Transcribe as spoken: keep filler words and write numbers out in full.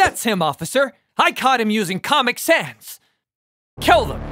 That's him, officer. I caught him using Comic Sans. Kill them.